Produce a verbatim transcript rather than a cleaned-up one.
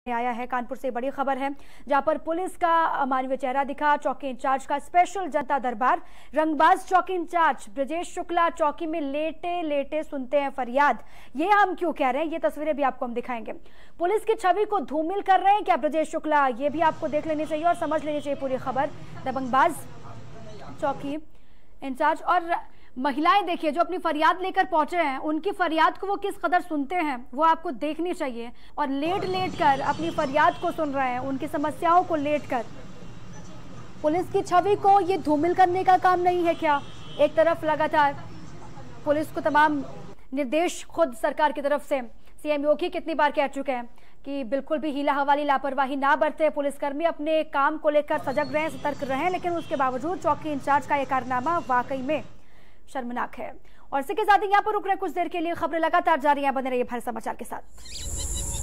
आया है। कानपुर से बड़ी खबर है जहां पर पुलिस का मानवीय चेहरा दिखा। चौकी इंचार्ज का स्पेशल जनता दरबार। रंगबाज चौकी इंचार्ज ब्रजेश शुक्ला चौकी में लेटे लेटे सुनते हैं फरियाद। ये हम क्यों कह रहे हैं, ये तस्वीरें भी आपको हम दिखाएंगे। पुलिस की छवि को धूमिल कर रहे हैं क्या ब्रजेश शुक्ला, ये भी आपको देख लेनी चाहिए और समझ लेनी चाहिए पूरी खबर। दबंगबाज चौकी इंचार्ज और महिलाएं देखिए जो अपनी फरियाद लेकर पहुंचे हैं, उनकी फरियाद को वो किस कदर सुनते हैं वो आपको देखनी चाहिए। और लेट लेट कर अपनी फरियाद को सुन रहे हैं, उनकी समस्याओं को लेट कर। पुलिस की छवि को ये धूमिल करने का काम नहीं है क्या? एक तरफ लगातार पुलिस को तमाम निर्देश खुद सरकार की तरफ से सीएम योगी कितनी बार कह चुके हैं कि बिल्कुल भी हीला हवाली लापरवाही ना बरते, पुलिसकर्मी अपने काम को लेकर सजग रहें, सतर्क रहें, लेकिन उसके बावजूद चौकी इंचार्ज का यह कारनामा वाकई में शर्मनाक है। और इसी के साथ यहाँ पर रुक रहे कुछ देर के लिए। खबरें लगातार जारी हैं, बने रहिए भारत समाचार के साथ।